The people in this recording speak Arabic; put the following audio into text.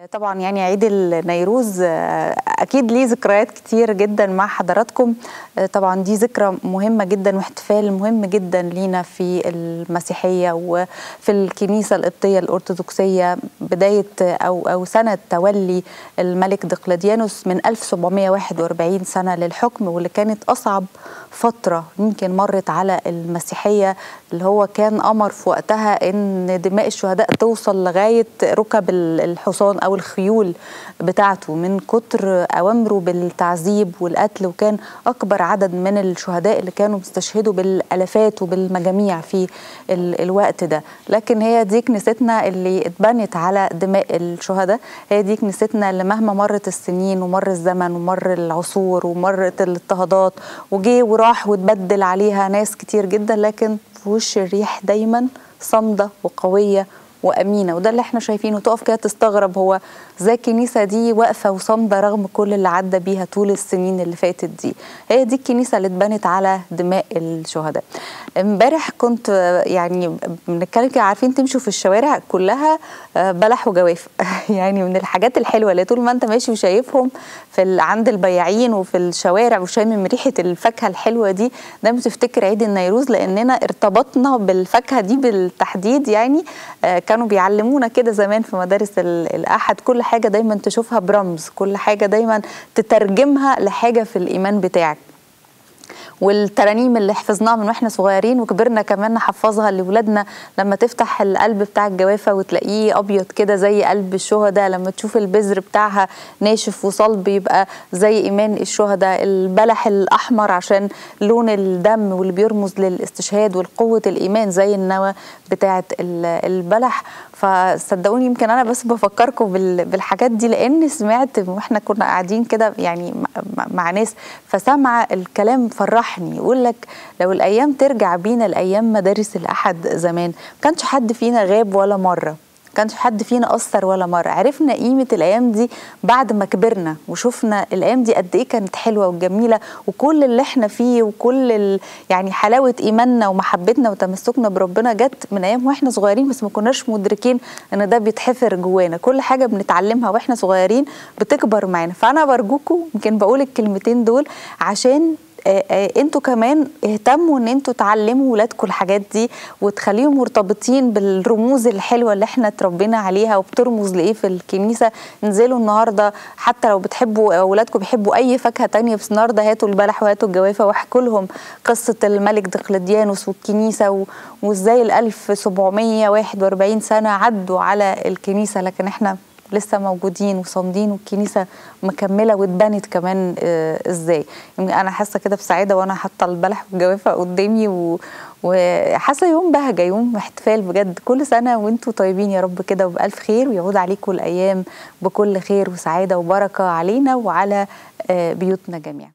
طبعا يعني عيد النيروز اكيد ليه ذكريات كتير جدا مع حضراتكم. طبعا دي ذكرى مهمه جدا واحتفال مهم جدا لينا في المسيحيه وفي الكنيسه القبطيه الارثوذكسيه، بدايه او سنه تولي الملك دقلديانوس من 1741 سنه للحكم، واللي كانت اصعب فتره يمكن مرت على المسيحيه، اللي هو كان امر في وقتها ان دماء الشهداء توصل لغايه ركب الحصان او الخيول بتاعته من كتر اوامره بالتعذيب والقتل. وكان اكبر عدد من الشهداء اللي كانوا بيستشهدوا بالالافات وبالمجاميع في الوقت ده. لكن هي دي كنيستنا اللي اتبنت على دماء الشهداء، هي دي كنيستنا اللي مهما مرت السنين ومر الزمن ومر العصور ومرت الاضطهادات وجي وراح وتبدل عليها ناس كتير جدا، لكن في وش الريح دايما صامده وقويه وامينه. وده اللي احنا شايفينه، تقف كده تستغرب هو ازاي الكنيسه دي واقفه وصامده رغم كل اللي عدى بيها طول السنين اللي فاتت دي. هي دي الكنيسه اللي اتبنت على دماء الشهداء. امبارح كنت يعني بنتكلم كده، عارفين تمشوا في الشوارع كلها بلح وجواف يعني من الحاجات الحلوه اللي طول ما انت ماشي وشايفهم عند البياعين وفي الشوارع وشامم ريحه الفاكهه الحلوه دي، دايما تفتكر عيد النيروز، لاننا ارتبطنا بالفاكهه دي بالتحديد. يعني كانوا بيعلمونا كده زمان في مدارس الأحد، كل حاجة دايما تشوفها برمز، كل حاجة دايما تترجمها لحاجة في الإيمان بتاعك. والترانيم اللي حفظناها من واحنا صغيرين وكبرنا كمان نحفظها لولادنا، لما تفتح القلب بتاع الجوافه وتلاقيه ابيض كده زي قلب الشهداء، لما تشوف البذر بتاعها ناشف وصلب يبقى زي ايمان الشهداء، البلح الاحمر عشان لون الدم واللي بيرمز للاستشهاد والقوه الايمان زي النوى بتاعه البلح. فصدقوني يمكن انا بس بفكركم بالحاجات دي، لان سمعت واحنا كنا قاعدين كده يعني مع ناس، فسمع الكلام فرحني، يقول لك لو الايام ترجع بينا لايام مدارس الاحد زمان، ما كانش حد فينا غاب ولا مره، ما كانش حد فينا قصر ولا مره. عرفنا قيمه الايام دي بعد ما كبرنا وشفنا الايام دي قد ايه كانت حلوه وجميله، وكل اللي احنا فيه وكل يعني حلاوه ايماننا ومحبتنا وتمسكنا بربنا جت من ايام واحنا صغيرين، بس ما كناش مدركين ان ده بيتحفر جوانا. كل حاجه بنتعلمها واحنا صغيرين بتكبر معانا. فانا برجوكم، يمكن بقول الكلمتين دول عشان انتوا كمان اهتموا ان انتوا تعلموا ولادكم الحاجات دي وتخليهم مرتبطين بالرموز الحلوه اللي احنا اتربينا عليها وبترمز لايه في الكنيسه. انزلوا النهارده، حتى لو بتحبوا اولادكم بيحبوا اي فاكهه تانية، بس النهارده هاتوا البلح وهاتوا الجوافه واحكوا لهم قصه الملك دقلديانوس والكنيسه وازاي ال 1741 سنه عدوا على الكنيسه، لكن احنا لسه موجودين وصامدين، والكنيسه مكمله واتبنت كمان ازاي. يعني انا حاسه كده بسعاده وانا حاطه البلح والجوافه قدامي وحاسه يوم بهجه، يوم احتفال بجد. كل سنه وانتم طيبين يا رب كده وبالف خير، ويعود عليكم الايام بكل خير وسعاده وبركه علينا وعلى بيوتنا جميعا.